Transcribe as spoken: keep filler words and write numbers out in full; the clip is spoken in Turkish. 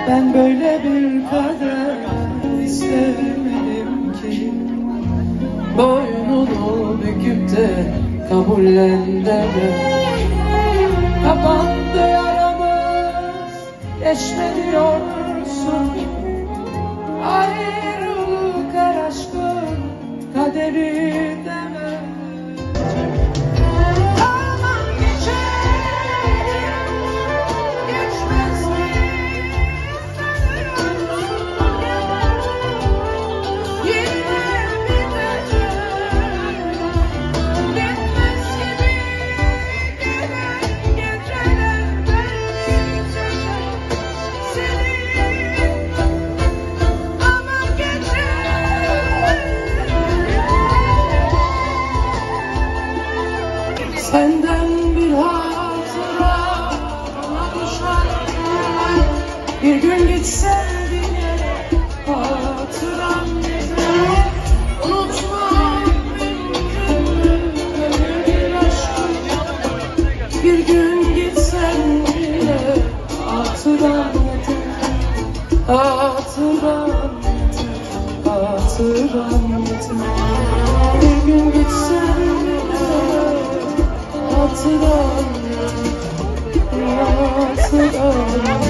Ben böyle bir kader istemedim ki. Boynunu büküp de kabullen deme. Kapandı yaramız, geçme diyorsun. Ayrılık her aşkın kaderi deme. Senden bir hatıra bana düşer. Bir gün gitsen bile hatıram yeter. Unutmam mümkün böyle bir aşk. Bir gün gitsen bile hatıram yeter. Hatıram yeter, hatıram yeter. Bir gün gitsen bile hatıram, hatıram.